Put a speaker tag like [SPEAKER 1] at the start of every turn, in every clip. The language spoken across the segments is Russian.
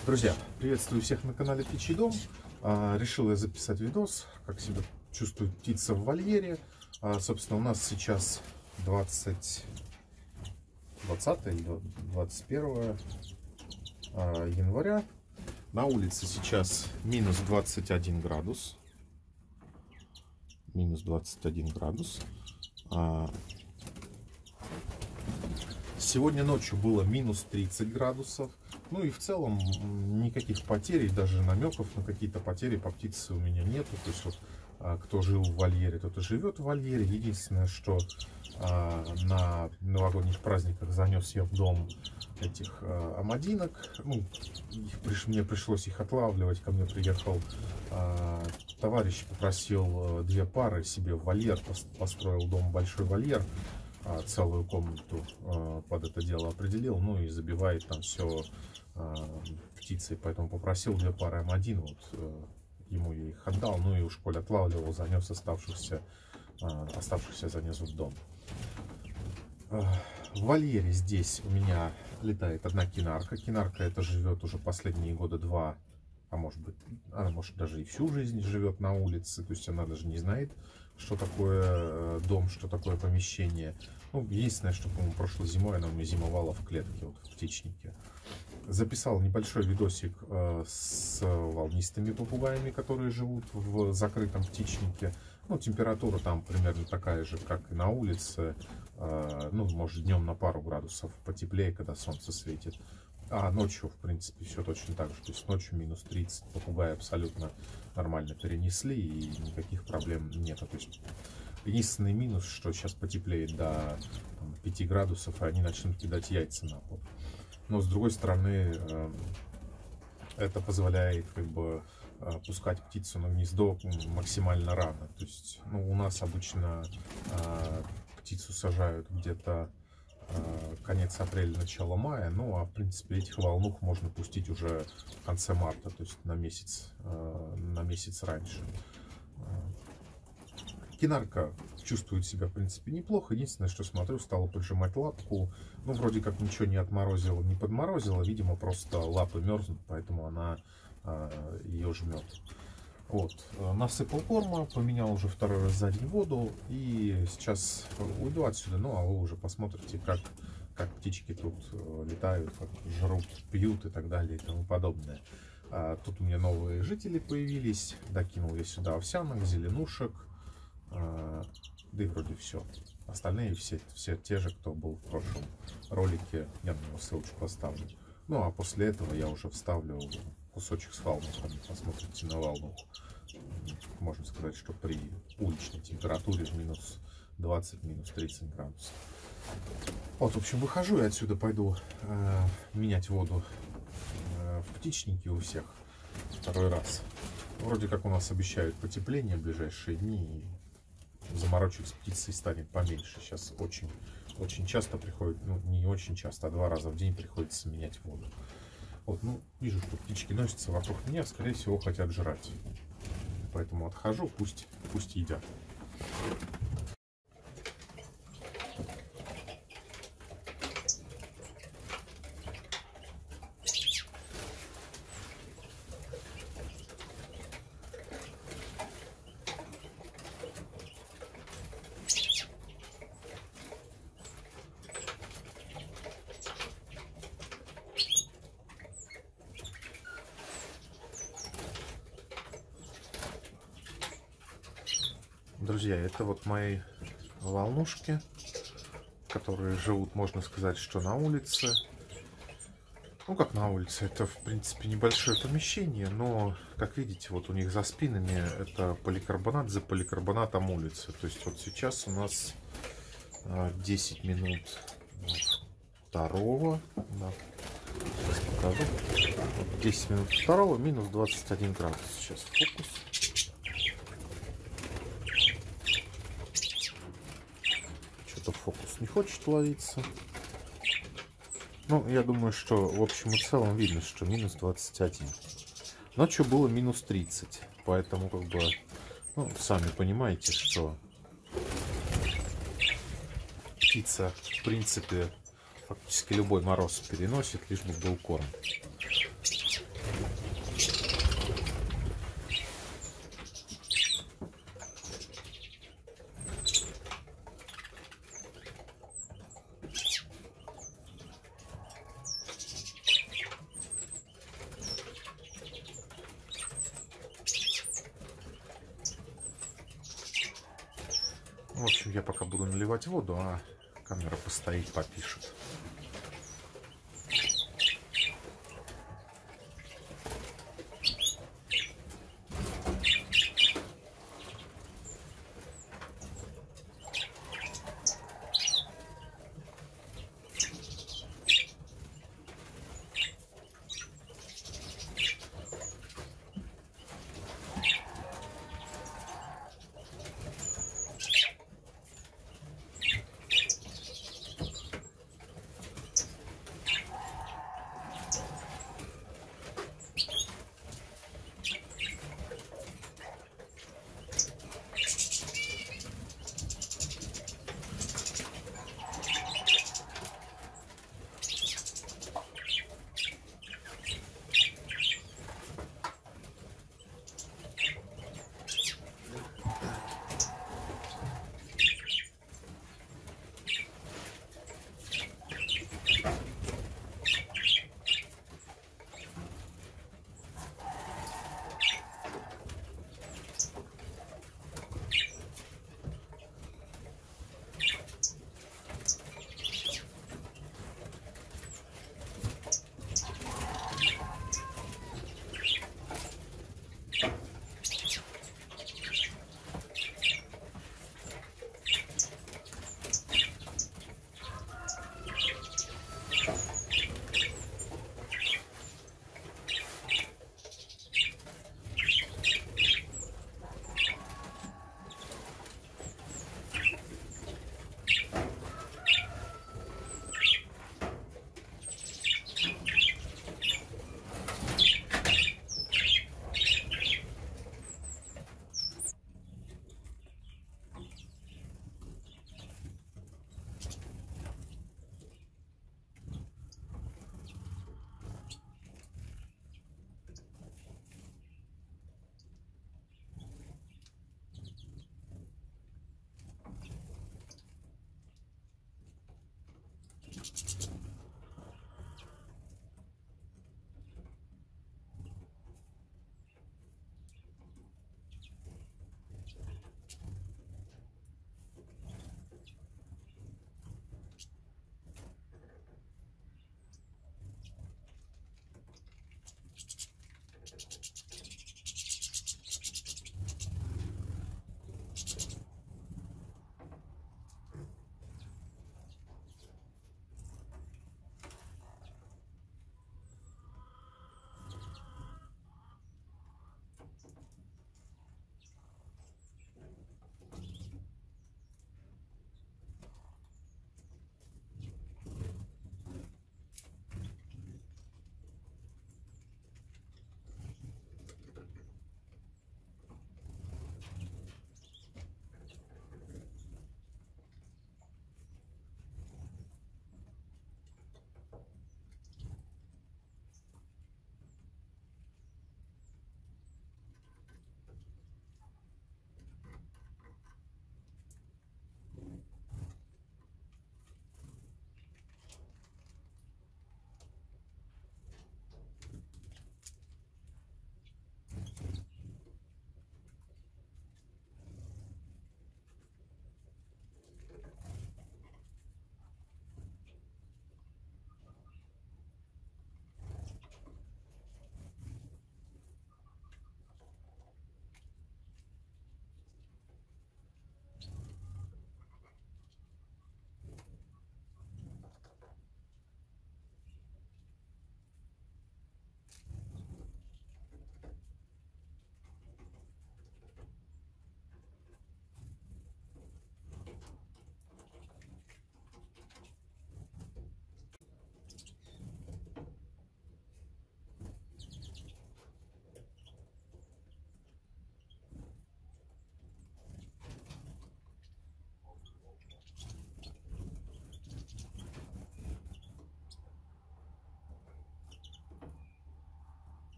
[SPEAKER 1] Друзья, приветствую всех на канале Птичий дом. Решил я записать видос, как себя чувствует птица в вольере. Собственно, у нас сейчас 20 или 21 января. На улице сейчас минус 21 градус. Минус 21 градус. Сегодня ночью было минус 30 градусов. Ну и в целом никаких потерь, даже намеков на какие-то потери по птице у меня нету. То есть вот кто жил в вольере, тот и живет в вольере. Единственное, что на новогодних праздниках занес я в дом этих амадинок. Ну, мне пришлось их отлавливать. Ко мне приехал товарищ, попросил две пары себе в вольер, построил дом большой вольер. Целую комнату под это дело определил, ну и забивает там все птицей, поэтому попросил две пары М1, вот ему я их отдал, ну и уж коль отлавливал, занес оставшихся занес в дом. В вольере здесь у меня летает одна кинарка. Кинарка это живет уже последние года два, а может быть, она может даже и всю жизнь живет на улице, то есть она даже не знает, что такое дом, что такое помещение. Ну, единственное, что, по-моему, прошлой зимой она у меня зимовала в клетке, вот, в птичнике. Записал небольшой видосик с волнистыми попугаями, которые живут в закрытом птичнике. Ну, температура там примерно такая же, как и на улице. Ну, может, днем на пару градусов потеплее, когда солнце светит. А ночью, в принципе, все точно так же. То есть ночью минус 30 попугаи абсолютно нормально перенесли и никаких проблем нету. То есть единственный минус, что сейчас потеплеет до 5 градусов, и они начнут кидать яйца на пол. Но с другой стороны, это позволяет как бы пускать птицу на гнездо максимально рано. То есть, ну, у нас обычно птицу сажают где-то конец апреля, начало мая. Ну, а в принципе этих волнух можно пустить уже в конце марта, то есть на месяц раньше. Кинарка чувствует себя, в принципе, неплохо. Единственное, что смотрю, стала поджимать лапку. Ну, вроде как ничего не отморозила, не подморозила. Видимо, просто лапы мерзнут, поэтому она ее жмет. Вот, насыпал корма, поменял уже второй раз за день воду. И сейчас уйду отсюда. Ну, а вы уже посмотрите, как птички тут летают, как жрут, пьют и так далее и тому подобное. Тут у меня новые жители появились. Докинул я сюда овсянок, зеленушек. Да и вроде все. Остальные все те же, кто был в прошлом ролике. Я на него ссылочку оставлю. Ну а после этого я уже вставлю кусочек с волнухами. Посмотрите на волнуху. Можно сказать, что при уличной температуре минус 20, минус 30 градусов. Вот, в общем, выхожу и отсюда пойду менять воду в птичнике у всех второй раз. Вроде как у нас обещают потепление в ближайшие дни. И заморочек с птицей станет поменьше. Сейчас очень часто приходит, ну не очень часто, а 2 раза в день приходится менять воду. Вот, ну, вижу, что птички носятся вокруг меня, скорее всего, хотят жрать. Поэтому отхожу, пусть едят. Друзья, это вот мои волнушки, которые живут, можно сказать, что на улице. Ну, как на улице, это, в принципе, небольшое помещение, но, как видите, вот у них за спинами это поликарбонат за поликарбонатом улицы. То есть вот сейчас у нас 10 минут второго. Да. Сейчас покажу. 10 минут второго, минус 21 градус. Сейчас фокус. Фокус не хочет ловиться. Ну, я думаю, что в общем и целом видно, что минус 21. Ночью было минус 30. Поэтому, как бы, ну, сами понимаете, что птица, в принципе, фактически любой мороз переносит, лишь бы был корм. В общем, я пока буду наливать воду, а камера постоит, попишет.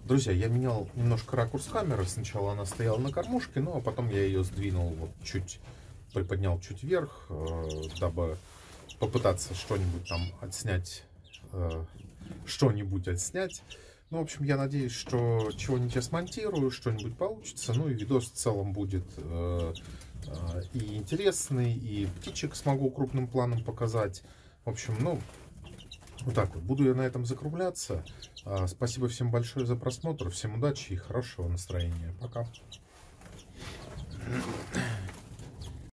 [SPEAKER 1] Друзья, я менял немножко ракурс камеры. Сначала она стояла на кормушке, ну а потом я ее сдвинул вот чуть, приподнял чуть вверх, дабы попытаться что-нибудь там отснять, Ну, в общем, я надеюсь, что чего-нибудь я смонтирую, что-нибудь получится. Ну и видос в целом будет и интересный, и птичек смогу крупным планом показать. В общем, ну, вот так вот. Буду я на этом закругляться. Спасибо всем большое за просмотр. Всем удачи и хорошего настроения. Пока.